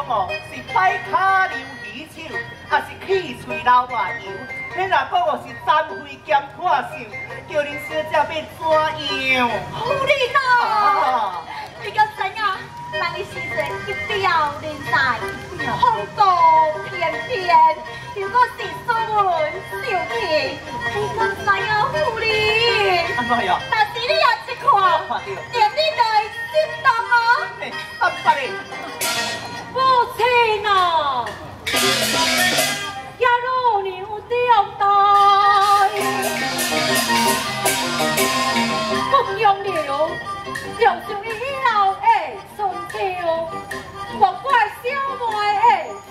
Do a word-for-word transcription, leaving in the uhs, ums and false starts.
哦，是摆卡溜鱼手，还是气喙流外油？你若讲我是沾灰兼破手，叫恁小姐要怎样？ 有理呐！ 啊！ 你个怎样？让你时阵一表人才，风度翩翩，如果是苏文秀气，你个怎样有理？ 安怎样？ 但是你也一看， 看到。 连你都会心动哦。 哎，三八的。 母亲啊，也如牛长大，不用留，就像你老的春秋，莫怪小妹的